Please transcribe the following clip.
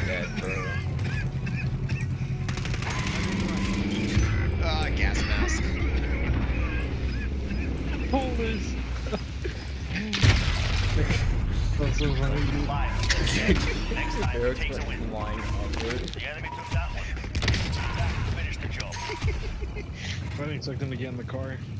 dead, bro. Gas mask. Hold this. That's so funny. Next time, Eric's take the went win. flying upward. The enemy took that one. That finished the job. I didn't expect him to get in the car.